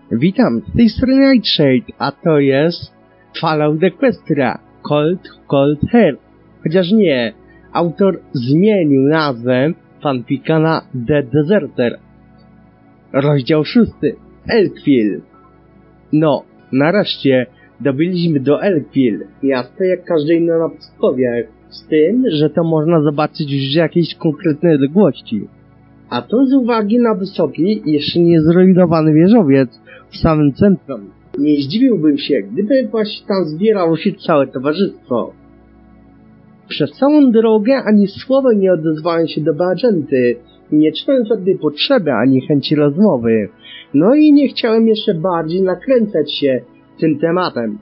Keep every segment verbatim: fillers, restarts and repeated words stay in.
Witam, z tej strony Nightshade, a to jest Fallout Equestria, Cold, Cold Heart. Chociaż nie, autor zmienił nazwę fanfika na The Deserter. Rozdział szósty, Elkville. No, nareszcie dobiliśmy do Elkville, miasto jak każde inne na pustkowiach, z tym, że to można zobaczyć już jakieś konkretne odległości. A to z uwagi na wysoki, jeszcze nie zrujnowany wieżowiec w samym centrum. Nie zdziwiłbym się, gdyby właśnie tam zbierało się całe towarzystwo. Przez całą drogę ani słowem nie odezwałem się do Bajenty, nie czułem żadnej potrzeby ani chęci rozmowy. No i nie chciałem jeszcze bardziej nakręcać się tym tematem.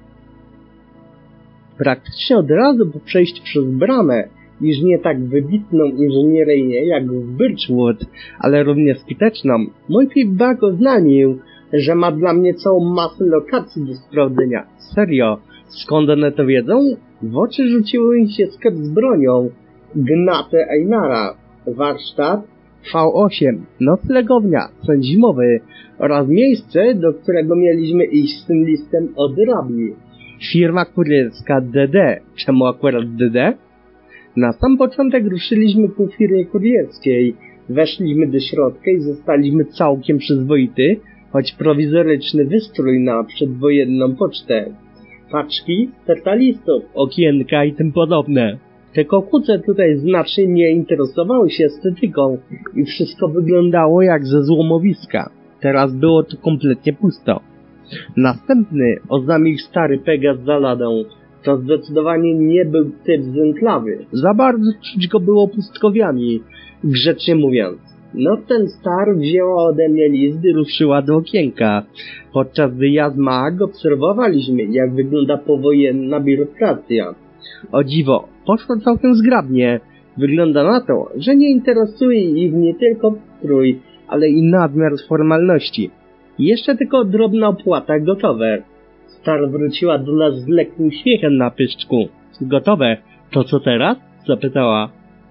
Praktycznie od razu po przejściu przez bramę, iż nie tak wybitną inżynieryjnie jak w Birchwood, ale równie skuteczną, mój feedback oznajmił, że ma dla mnie całą masę lokacji do sprawdzenia. Serio, skąd one to wiedzą? W oczy rzuciły mi się sklep z bronią, Gnate Einara, warsztat V osiem, noclegownia, sen zimowy oraz miejsce, do którego mieliśmy iść z tym listem od Rabi. Firma kurierska D D. Czemu akurat D D? Na sam początek ruszyliśmy ku firmie kurierskiej, weszliśmy do środka i zostaliśmy całkiem przyzwoity, choć prowizoryczny wystrój na przedwojenną pocztę. Paczki, stertalistów, okienka i tym podobne. Te kokuce tutaj znacznie nie interesowały się estetyką i wszystko wyglądało jak ze złomowiska. Teraz było tu kompletnie pusto. Następny oznajmił stary Pegas za ladą. To zdecydowanie nie był typ z enklawy. Za bardzo czuć go było pustkowiami, grzecznie mówiąc. No ten star wzięła ode mnie list i ruszyła do okienka. Podczas gdy ja z Mag obserwowaliśmy, jak wygląda powojenna biurokracja. O dziwo, poszło całkiem zgrabnie. Wygląda na to, że nie interesuje ich nie tylko strój, ale i nadmiar formalności. Jeszcze tylko drobna opłata, gotowe. Star wróciła do nas z lekkim śmiechem na pyszczku. Gotowe? To co teraz? Zapytała.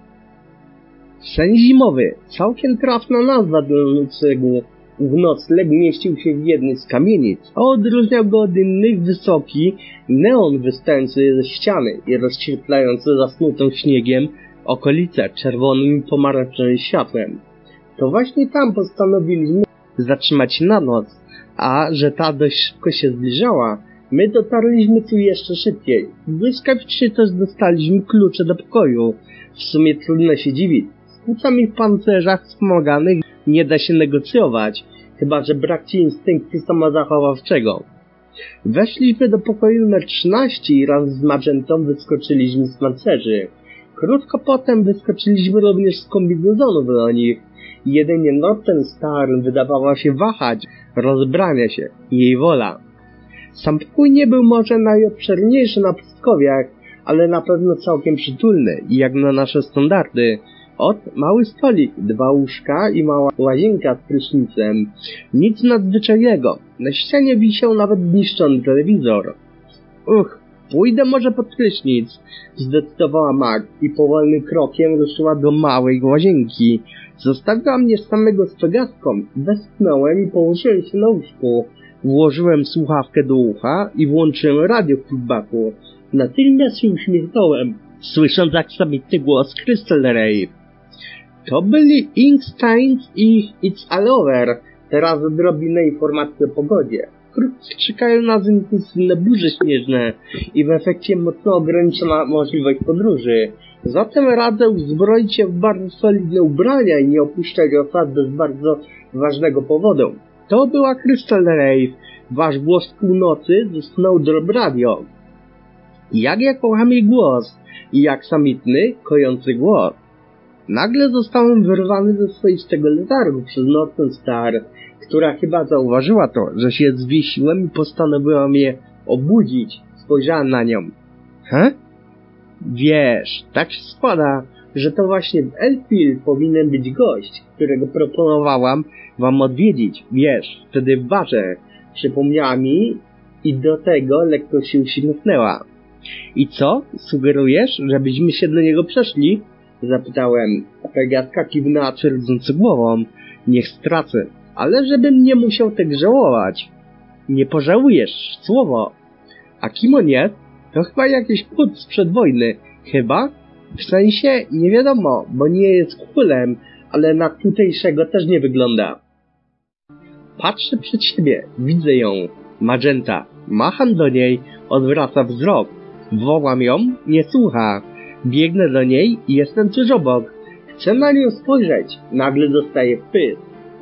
Sen zimowy. Całkiem trafna nazwa dla noclegu. W nocleg mieścił się w jednej z kamienic, a odróżniał go od innych wysoki neon wystający ze ściany i rozświetlający zasnutą śniegiem okolice czerwonym i pomarańczowym światłem. To właśnie tam postanowiliśmy zatrzymać się na noc, a że ta dość szybko się zbliżała, my dotarliśmy tu jeszcze szybciej. Błyskawicznie też dostaliśmy klucze do pokoju. W sumie trudno się dziwić. Z płucami w pancerzach wspomaganych nie da się negocjować, chyba że brak ci instynktu samozachowawczego. Weszliśmy do pokoju numer trzynaście i raz z Magentą wyskoczyliśmy z pancerzy. Krótko potem wyskoczyliśmy również z kombinezonów do nich. Jedynie Norten Star wydawała się wahać, rozbrania się, jej wola. Sam pokój nie był może najobszerniejszy na pustkowiach, ale na pewno całkiem przytulny i jak na nasze standardy. Ot, mały stolik, dwa łóżka i mała łazienka z prysznicem. Nic nadzwyczajnego. Na ścianie wisiał nawet zniszczony telewizor. Uch, pójdę może pod prysznic, zdecydowała Mag i powolnym krokiem ruszyła do małej łazienki. Zostawiła mnie samego z Pegaską, westchnąłem i położyłem się na łóżku. Włożyłem słuchawkę do ucha i włączyłem radio w feedbacku. Natychmiast się uśmiechnąłem, słysząc jak sabitny głos Crystal Ray. To byli Inksteins i It's All Over. Teraz odrobinę informacji o pogodzie. Wkrótce czekają nas intensywne burze śnieżne i w efekcie mocno ograniczona możliwość podróży. Zatem radzę uzbroić się w bardzo solidne ubrania i nie opuszczać osad bez bardzo ważnego powodu. To była Crystal Ray, wasz głos z północy ze Snowdrop Radio. Jak ja kocham jej głos i jak samitny, kojący głos. Nagle zostałem wyrwany ze swoistego letargu przez Norten Star, która chyba zauważyła to, że się zwiesiłem i postanowiła mnie obudzić. Spojrzałem na nią. He? Wiesz, tak się składa, że to właśnie w Elkville powinien być gość, którego proponowałam wam odwiedzić. Wiesz, wtedy w barze. Przypomniała mi i do tego lekko się uśmiechnęła. I co? Sugerujesz, żebyśmy się do niego przeszli? Zapytałem. Pegaska kiwnęła twierdząco głową. Niech stracę. ale żebym nie musiał tego żałować. Nie pożałujesz, słowo. A kim on jest? To chyba jakiś płód sprzed wojny. Chyba? W sensie nie wiadomo, bo nie jest królem, ale na tutejszego też nie wygląda. Patrzę przed siebie, widzę ją. Magenta. Macham do niej, odwraca wzrok. Wołam ją, nie słucha. Biegnę do niej i jestem tuż obok. Chcę na nią spojrzeć. Nagle dostaję wpysk.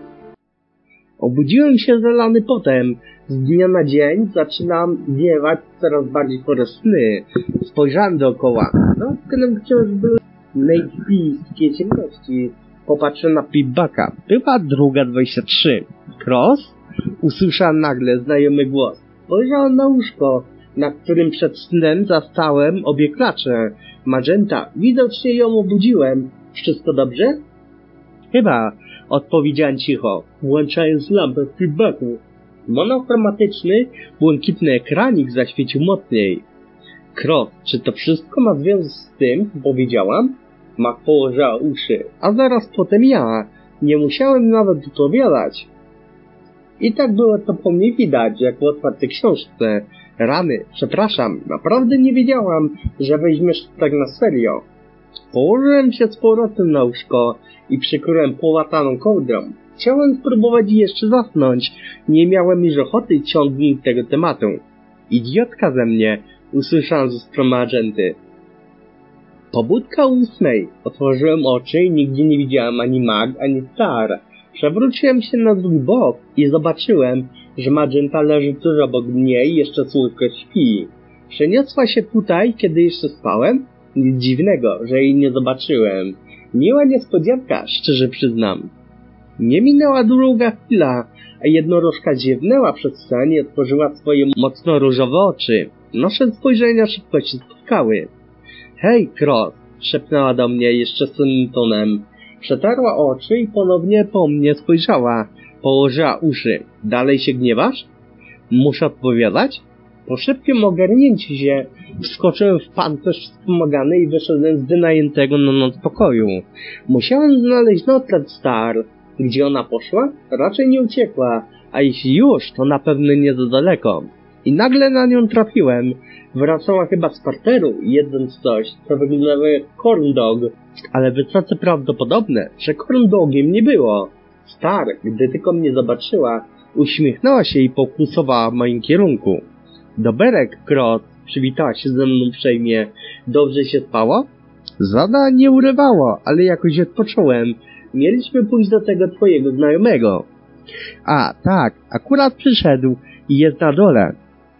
Obudziłem się zalany potem. Z dnia na dzień zaczynam wiewać coraz bardziej chore sny. Spojrzałem dookoła. No, skąd wciąż były najpijskie ciemności. Popatrzę na feedbacka. Była druga dwadzieścia trzy. Cross? Usłyszałem nagle znajomy głos. Spojrzałem na łóżko, na którym przed snem zastałem obie klacze. Magenta, widocznie ją obudziłem. Wszystko dobrze? Chyba, odpowiedziałem cicho, włączając lampę w feedbacku. Monochromatyczny, błękitny ekranik zaświecił mocniej. Cross, czy to wszystko ma związek z tym, co powiedziałam? Mac położyła uszy, a zaraz potem ja. Nie musiałem nawet odpowiadać. I tak było to po mnie widać, jak w otwartej książce. Rany, przepraszam, naprawdę nie wiedziałam, że weźmiesz to tak na serio. Położyłem się z powrotem na łóżko i przykryłem połataną kołdrą. Chciałem spróbować jeszcze zasnąć. Nie miałem już ochoty ciągnąć tego tematu. Idiotka ze mnie, usłyszałem ze strony agenty. Pobudka ósmej. Otworzyłem oczy i nigdzie nie widziałem ani Mag, ani Star. Przewróciłem się na drugi bok i zobaczyłem, że Magenta leży tuż obok mnie i jeszcze słodko śpi. Przeniosła się tutaj, kiedy jeszcze spałem? Nic dziwnego, że jej nie zobaczyłem. Miła niespodzianka, szczerze przyznam. Nie minęła długa chwila, a jednorożka ziewnęła przez sen i otworzyła swoje mocno różowe oczy. Nasze spojrzenia szybko się spotkały. Hej, Cross, szepnęła do mnie jeszcze sennym tonem. Przetarła oczy i ponownie po mnie spojrzała. Położyła uszy. Dalej się gniewasz? Muszę odpowiadać? Po szybkim ogarnięciu się wskoczyłem w pancerz wspomagany i wyszedłem z wynajętego na noc pokoju. Musiałem znaleźć nocleg Star. Gdzie ona poszła? Raczej nie uciekła, a jeśli już, to na pewno nie za daleko. I nagle na nią trafiłem. Wracała chyba z parteru, jedząc coś, co wyglądało jak corn dog, ale wysoce prawdopodobne, że corn dogiem nie było. Star, gdy tylko mnie zobaczyła, uśmiechnęła się i pokusowała w moim kierunku. Doberek, Cross, przywitała się ze mną uprzejmie. Dobrze się spało? Zada nie urywało, ale jakoś odpocząłem. Mieliśmy pójść do tego twojego znajomego. A, tak, akurat przyszedł i jest na dole.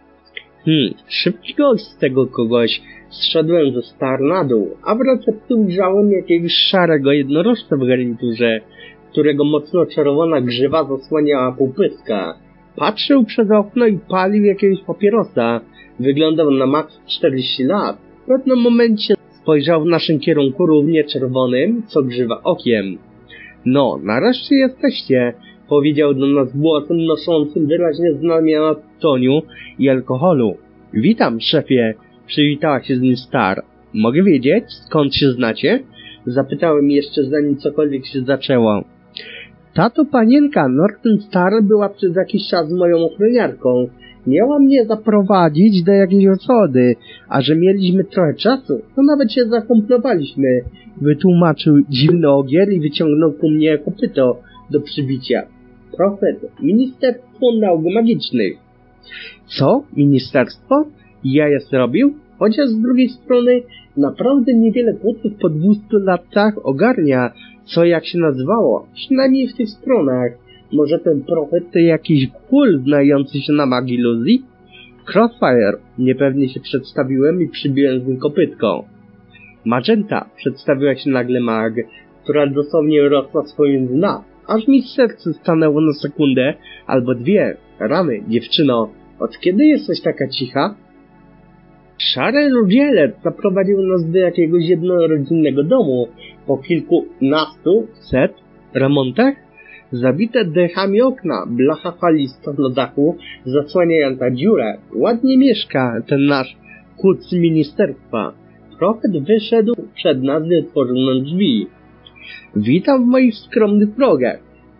Hmm, szybki gość z tego kogoś. Zszedłem ze Star na dół, a w recepcji ujrzałem jakiegoś szarego jednorożca w garniturze, którego mocno czerwona grzywa zasłaniała półpyska. Patrzył przez okno i palił jakiegoś papierosa. Wyglądał na maks czterdzieści lat. W pewnym momencie spojrzał w naszym kierunku równie czerwonym, co grzywa okiem. No, nareszcie jesteście, powiedział do nas głosem noszącym wyraźnie znamiona tytoniu i alkoholu. Witam, szefie, przywitała się z nim Star. Mogę wiedzieć, skąd się znacie? Zapytałem jeszcze, zanim cokolwiek się zaczęło. Tato panienka Norton Star była przez jakiś czas moją ochroniarką. Miała mnie zaprowadzić do jakiejś osady, a że mieliśmy trochę czasu, to nawet się zakomplowaliśmy. Wytłumaczył dziwny ogier i wyciągnął ku mnie kopyto do przybicia. Profet, Ministerstwo Nauk Magicznych. Co? Ministerstwo? Ja je zrobił? Chociaż z drugiej strony naprawdę niewiele chłopców po dwustu latach ogarnia, co jak się nazywało, przynajmniej w tych stronach. Może ten profet to jakiś król znający się na magii iluzji? Crossfire, niepewnie się przedstawiłem i przybiłem z nim kopytką. Magenta, przedstawiła się nagle Mag, która dosłownie rosła swoim dna, aż mi serce stanęło na sekundę albo dwie. Rany, dziewczyno, od kiedy jesteś taka cicha? Szary rudzielec zaprowadził nas do jakiegoś jednorodzinnego domu. Po kilkunastu set remontach zabite dechami okna, blacha falista na dachu zasłaniająca dziurę. Ładnie mieszka ten nasz kuc ministerstwa. Profet wyszedł przed nas i otworzył nam drzwi. Witam w moich skromnych progach.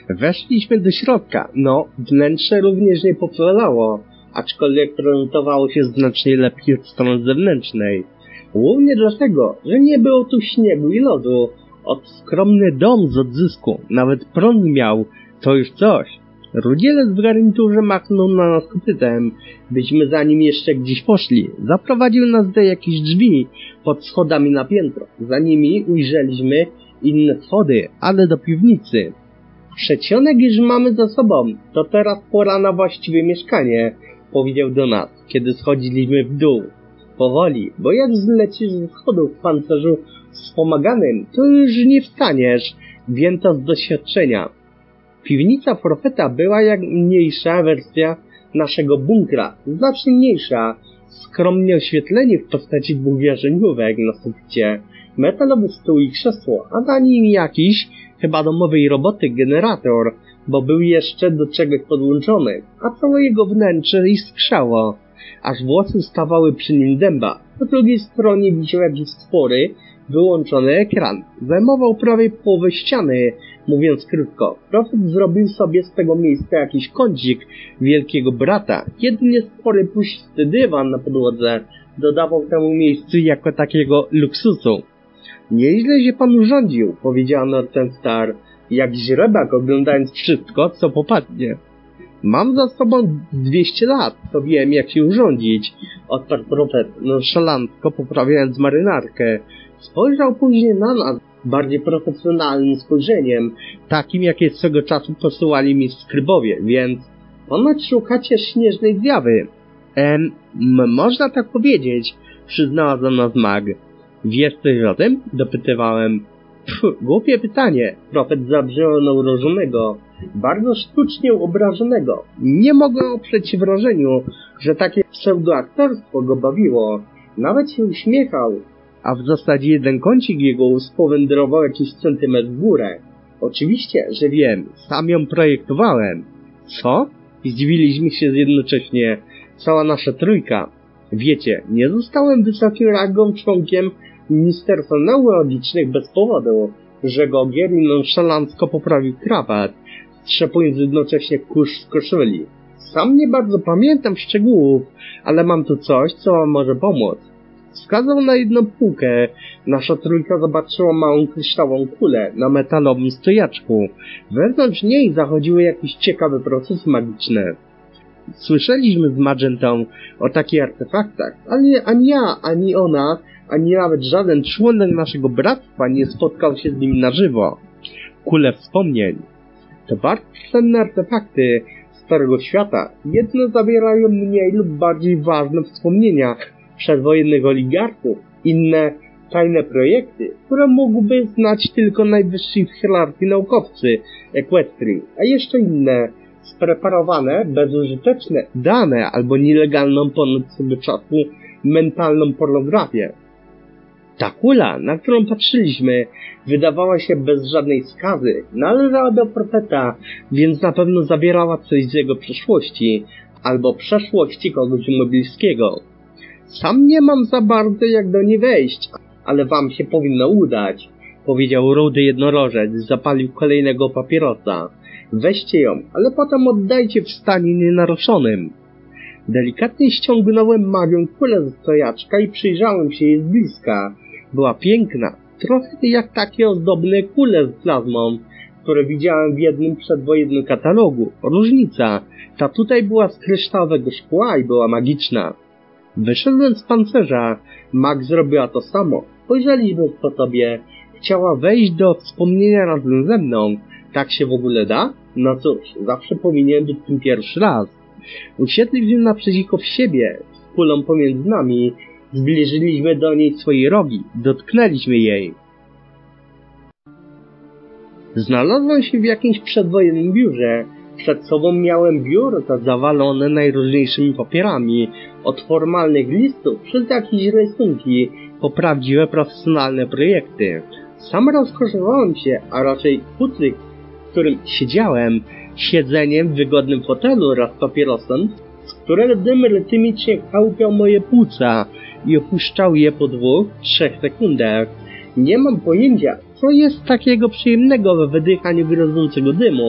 Weszliśmy do środka. No, wnętrze również nie pochwalało, aczkolwiek prezentowało się znacznie lepiej od strony zewnętrznej. Głównie dlatego, że nie było tu śniegu i lodu. Od skromny dom z odzysku, nawet prąd miał, to już coś. Rudzielec w garniturze machnął na nas kopytem, byśmy za nim jeszcze gdzieś poszli. Zaprowadził nas do jakichś drzwi pod schodami na piętro. Za nimi ujrzeliśmy inne schody, ale do piwnicy. Przedsionek już mamy za sobą, to teraz pora na właściwe mieszkanie, powiedział do nas, kiedy schodziliśmy w dół. Powoli, bo jak zlecisz ze schodów w pancerzu wspomaganym, to już nie wstaniesz, wiem to z doświadczenia. Piwnica Profeta była jak mniejsza wersja naszego bunkra, znacznie mniejsza, skromnie oświetlenie w postaci dwóch wierzeniówek na suficie, metalowy stół i krzesło, a na nim jakiś, chyba domowej roboty, generator, bo był jeszcze do czegoś podłączony, a całe jego wnętrze iskrzało, aż włosy stawały przy nim dęba. Po drugiej stronie wisiał jakiś spory, wyłączony ekran. Zajmował prawie połowę ściany, mówiąc krótko. Profet zrobił sobie z tego miejsca jakiś kącik wielkiego brata. Jedynie spory pusty dywan na podłodze dodawał temu miejscu jako takiego luksusu. Nieźle się pan urządził, powiedziała Northenstar, jak źrebak oglądając wszystko, co popadnie. Mam za sobą dwieście lat, to wiem, jak się urządzić, odparł Profet, nonszalancko poprawiając marynarkę. Spojrzał później na nas bardziej profesjonalnym spojrzeniem, takim, jakie swego czasu posyłali mi skrybowie, więc ponoć szukacie śnieżnej zjawy. Em, można tak powiedzieć, przyznała za nas mag. Wiesz coś o tym? Dopytywałem. Pff, głupie pytanie. Profet zabrzmiał na urożonego, bardzo sztucznie obrażonego. Nie mogłem oprzeć się wrażeniu, że takie pseudoaktorstwo go bawiło. Nawet się uśmiechał, a w zasadzie jeden kącik jego ust powędrował jakiś centymetr w górę. Oczywiście, że wiem, sam ją projektowałem. Co? Zdziwiliśmy się jednocześnie, cała nasza trójka. Wiecie, nie zostałem wysokim rangą członkiem Ministerstwa Neurologicznych bez powodu, że Gogier i nonszalancko poprawił krawat, strzepując jednocześnie kurz z koszuli. Sam nie bardzo pamiętam szczegółów, ale mam tu coś, co wam może pomóc. Wskazał na jedną półkę. Nasza trójka zobaczyła małą kryształową kulę na metalowym stojaczku. Wewnątrz niej zachodziły jakieś ciekawe procesy magiczne. Słyszeliśmy z Magentą o takich artefaktach, ale ani ja, ani ona, ani nawet żaden członek naszego bractwa nie spotkał się z nim na żywo. Kule wspomnień. To bardzo cenne artefakty Starego Świata. Jedne zawierają mniej lub bardziej ważne wspomnienia przedwojennych oligarchów, inne tajne projekty, które mógłby znać tylko najwyżsi w hierarchii naukowcy Equestrii, a jeszcze inne spreparowane, bezużyteczne dane albo nielegalną ponad sobie czasu mentalną pornografię. Ta kula, na którą patrzyliśmy, wydawała się bez żadnej skazy, należała do Profeta, więc na pewno zawierała coś z jego przeszłości, albo przeszłości kogoś mu bliskiego. Sam nie mam za bardzo jak do niej wejść, ale wam się powinno udać, powiedział rudy jednorożec, zapalił kolejnego papierosa. Weźcie ją, ale potem oddajcie w stanie nienaruszonym. Delikatnie ściągnąłem magią kulę ze stojaczka i przyjrzałem się jej z bliska. Była piękna, trochę jak takie ozdobne kule z plazmą, które widziałem w jednym przedwojennym katalogu. Różnica, ta tutaj była z kryształowego szkła i była magiczna. Wyszedłem z pancerza, mag zrobiła to samo. Spojrzeliśmy po sobie. Chciała wejść do wspomnienia razem ze mną. Tak się w ogóle da? No cóż, zawsze powinien być tym pierwszy raz. Usiedliśmy naprzeciwko siebie, z kulą pomiędzy nami. Zbliżyliśmy do niej swoje rogi. Dotknęliśmy jej. Znalazłem się w jakimś przedwojennym biurze. Przed sobą miałem biuro to zawalone najróżniejszymi papierami, od formalnych listów przez jakieś rysunki po prawdziwe profesjonalne projekty. Sam rozkoszowałem się, a raczej futryk, w którym siedziałem, siedzeniem w wygodnym fotelu oraz papierosem, z którego dym rytmicznie chałpiał moje płuca i opuszczał je po dwóch, trzech sekundach. Nie mam pojęcia, co jest takiego przyjemnego we wydychaniu grożącego dymu,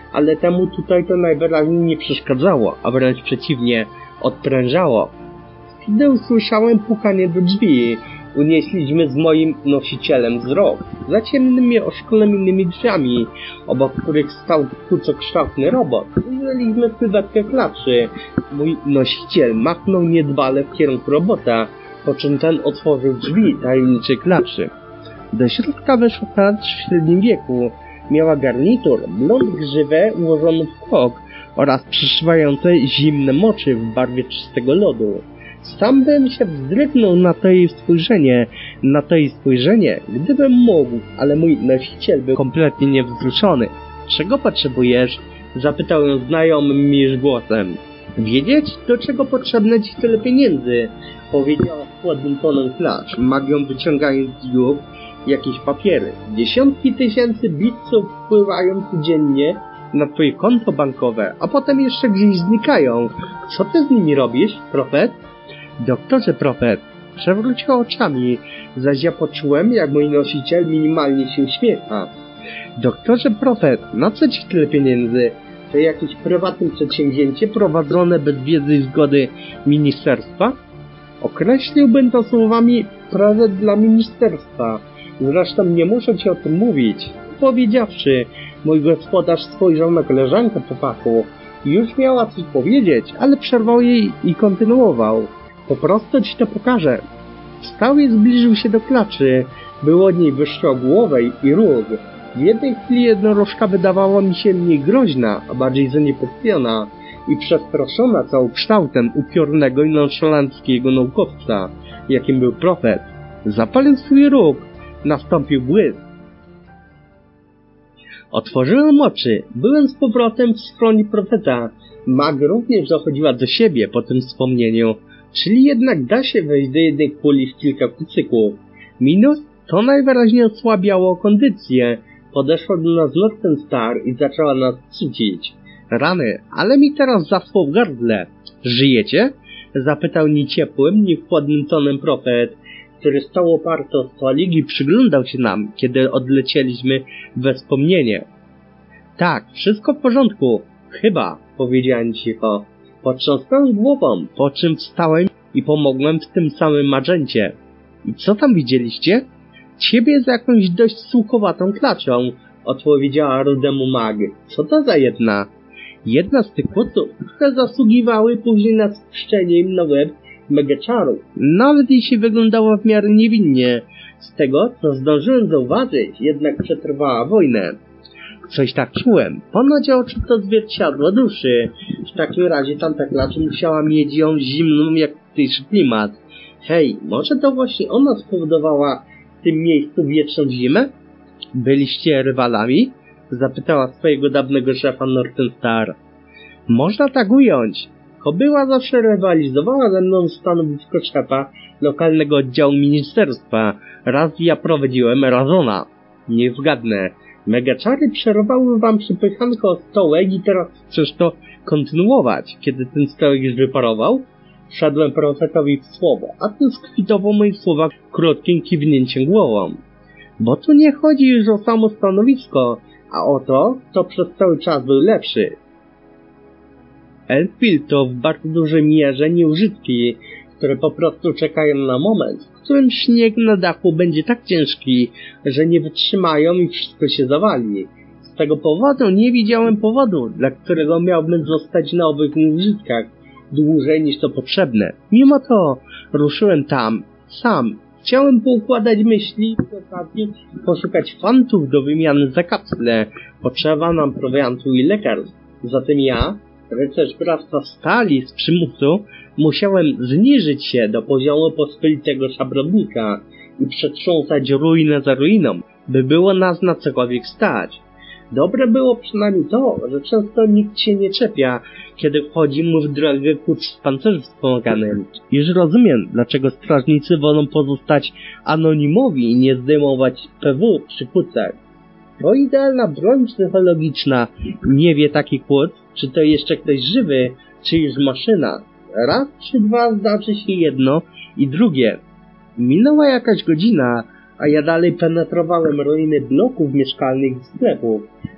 ale temu tutaj to najwyraźniej nie przeszkadzało, a wręcz przeciwnie, odprężało. Kiedy usłyszałem pukanie do drzwi, unieśliśmy z moim nosicielem wzrok za ciemnymi, oszklonymi drzwiami, obok których stał kucokształtny robot. Ujrzeliśmy sylwetkę klaczy. Mój nosiciel machnął niedbale w kierunku robota, po czym ten otworzył drzwi tajemniczej klaczy. Do środka weszła klacz w średnim wieku. Miała garnitur, blond grzywę ułożoną w kok oraz przyszywające zimne moczy w barwie czystego lodu. Sam bym się wzdrygnął na to jej spojrzenie, na to jej spojrzenie, gdybym mógł, ale mój nosiciel był kompletnie niewzruszony. Czego potrzebujesz? Zapytał ją znajomym mi już głosem. Wiedzieć, do czego potrzebne ci tyle pieniędzy? Powiedziała chłodnym tonem klacz, magią wyciągając z dziób jakieś papiery. Dziesiątki tysięcy bitców wpływają codziennie na twoje konto bankowe, a potem jeszcze gdzieś znikają. Co ty z nimi robisz, profet? Doktorze profet, przewróciła oczami, zaś ja poczułem, jak mój nosiciel minimalnie się uśmiecha. Doktorze profet, na co ci tyle pieniędzy? To jakieś prywatne przedsięwzięcie prowadzone bez wiedzy i zgody ministerstwa? Określiłbym to słowami prezent dla ministerstwa. Zresztą nie muszę ci o tym mówić. Powiedziawszy, mój gospodarz spojrzał na koleżankę po fachu. Już miała coś powiedzieć, ale przerwał jej i kontynuował. Po prostu ci to pokażę. Wstał i zbliżył się do klaczy. Było od niej wyższogłowej i róg. W jednej chwili jednorożka wydawała mi się mniej groźna, a bardziej zaniepokojona i przestraszona całokształtem upiornego i nonszalanckiego naukowca, jakim był profet. Zapalił swój róg. Nastąpił błysk. Otworzyłem oczy. Byłem z powrotem w stronie profeta. Mag również dochodziła do siebie po tym wspomnieniu. Czyli jednak da się wejść do jednej kuli w kilka kucyków. Minus to najwyraźniej osłabiało kondycję. Podeszła do nas Northern Star i zaczęła nas cucić. Rany, ale mi teraz zaschło w gardle. Żyjecie? Zapytał ni ciepłym, ni chłodnym tonem profet, który stał oparty o stolik i przyglądał się nam, kiedy odlecieliśmy we wspomnienie. Tak, wszystko w porządku. Chyba, powiedziałem cicho. Potrząsnąłem głową, po czym wstałem i pomogłem w tym samym Magencie. I co tam widzieliście? Ciebie z jakąś dość sułkowatą klaczą, odpowiedziała rudemu mag. Co to za jedna? Jedna z tych kłoców, które zasługiwały później na spuszczenie im na łeb megaczaru. Nawet jeśli wyglądała w miarę niewinnie. Z tego, co zdążyłem zauważyć, jednak przetrwała wojnę. Coś tak czułem. Ponoć oczy to zwierciadło duszy. W takim razie tamta klacz musiała mieć ją zimną jak tutejszy klimat. Hej, może to właśnie ona spowodowała w tym miejscu wieczną zimę? Byliście rywalami? Zapytała swojego dawnego szefa Northern Star. Można tak ująć. Kobyła zawsze rywalizowała ze mną stanowisko szefa lokalnego oddziału ministerstwa. Raz ja prowadziłem, raz ona. Nie zgadnę. Megaczary przerwały wam przepychanko o stołek i teraz chcesz to kontynuować. Kiedy ten stołek już wyparował, wszedłem profetowi w słowo, a ten skwitował moje słowa krótkim kiwnięciem głową. Bo tu nie chodzi już o samo stanowisko, a o to, kto przez cały czas był lepszy. Elffield to w bardzo dużej mierze nieużytki, które po prostu czekają na moment, w którym śnieg na dachu będzie tak ciężki, że nie wytrzymają i wszystko się zawali. Z tego powodu nie widziałem powodu, dla którego miałbym zostać na owych nieużytkach dłużej niż to potrzebne. Mimo to ruszyłem tam, sam. Chciałem poukładać myśli i ostatnio poszukać fantów do wymiany za kapsle. Potrzeba nam prowiantu i lekarstw. Zatem ja, rycerz bractwa stali z przymusu, musiałem zniżyć się do poziomu pospolitego szabrownika i przetrząsać ruinę za ruiną, by było nas na cokolwiek stać. Dobre było przynajmniej to, że często nikt się nie czepia, kiedy wchodzi mu w drogę kurcz z pancerzem wspomaganym. Już rozumiem, dlaczego strażnicy wolą pozostać anonimowi i nie zdejmować P W przy kucach. To idealna broń psychologiczna. Nie wie taki kłód, czy to jeszcze ktoś żywy, czy już maszyna. Raz czy dwa zdarzy się jedno i drugie. Minęła jakaś godzina, a ja dalej penetrowałem ruiny bloków mieszkalnych i sklepów.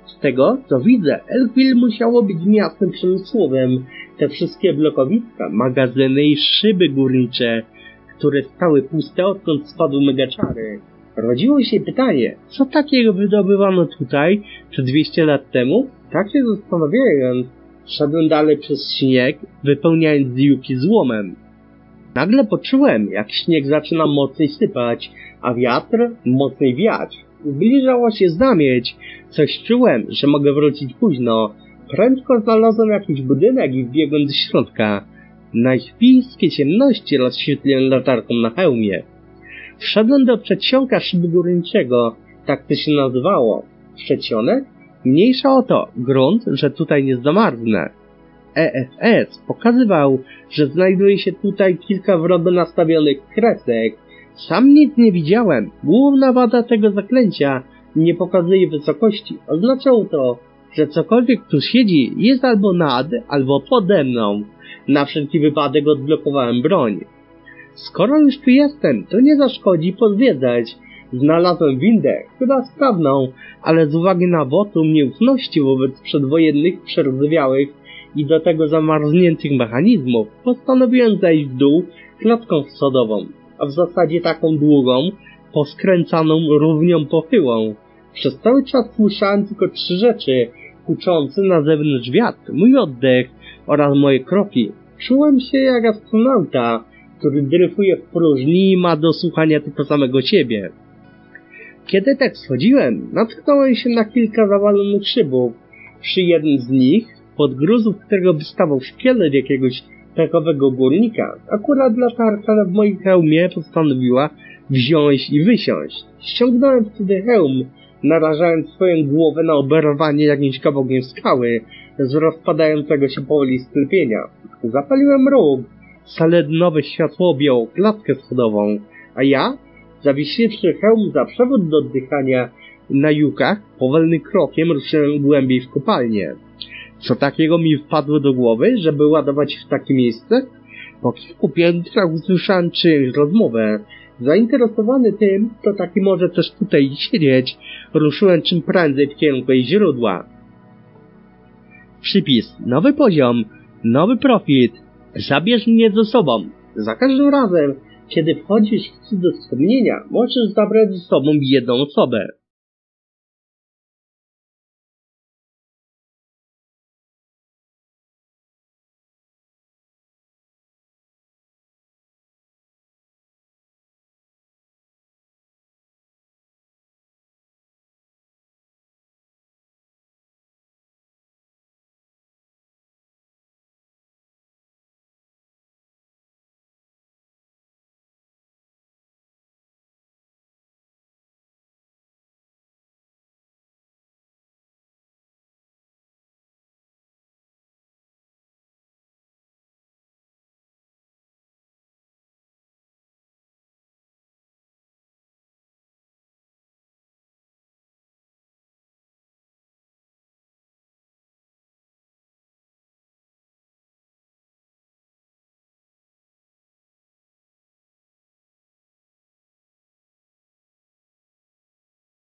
Z tego, co widzę, Elkville musiało być miastem przemysłowym. Te wszystkie blokowiska, magazyny i szyby górnicze, które stały puste, odkąd spadły megaczary. Rodziło się pytanie, co takiego wydobywano tutaj przed dwieście lat temu? Tak się zastanawiając, szedłem dalej przez śnieg, wypełniając dziuki złomem. Nagle poczułem, jak śnieg zaczyna mocniej sypać, a wiatr mocniej wiać. Zbliżało się zamieć. Coś czułem, że mogę wrócić późno. Prędko znalazłem jakiś budynek i wbiegłem do środka. Na świńskie ciemności rozświetliłem latarką na hełmie. Wszedłem do przedsionka szybu górniczego, tak to się nazywało. Przedsionek? Mniejsza o to, grunt, że tutaj nie zamarznę. E F S pokazywał, że znajduje się tutaj kilka wrogo nastawionych kresek. Sam nic nie widziałem. Główna wada tego zaklęcia nie pokazuje wysokości. Oznaczało to, że cokolwiek tu siedzi jest albo nad, albo pode mną. Na wszelki wypadek odblokowałem broń. Skoro już tu jestem, to nie zaszkodzi pozwiedzać. Znalazłem windę, chyba sprawną, ale z uwagi na wotum nieufności wobec przedwojennych, przerdzewiałych i do tego zamarzniętych mechanizmów, postanowiłem zejść w dół klatką schodową, a w zasadzie taką długą, poskręcaną równią pochyłą. Przez cały czas słyszałem tylko trzy rzeczy, huczący na zewnątrz wiatr, mój oddech oraz moje kroki. Czułem się jak astronauta, który dryfuje w próżni i ma do słuchania tylko samego siebie. Kiedy tak schodziłem, natknąłem się na kilka zawalonych szybów. Przy jednym z nich, pod gruzów którego wystawał szkielet jakiegoś pekowego górnika, akurat latarka w moim hełmie postanowiła wziąć i wysiąść. Ściągnąłem wtedy hełm, narażając swoją głowę na oberwanie jakimś kawałkiem skały z rozpadającego się powoli sklepienia. Zapaliłem róg. Saledynowe światło objęło klatkę schodową, a ja, zawiesiwszy hełm za przewód do oddychania na jukach, powolnym krokiem ruszyłem głębiej w kopalnię. Co takiego mi wpadło do głowy, żeby ładować w takie miejsce? Po kilku piętrach usłyszałem czyjąś rozmowę. Zainteresowany tym, kto taki może też tutaj siedzieć, ruszyłem czym prędzej w kierunku jej źródła. Przypis. Nowy poziom. Nowy profit. Zabierz mnie ze sobą. Za każdym razem, kiedy wchodzisz w cudze wspomnienia, możesz zabrać ze sobą jedną osobę.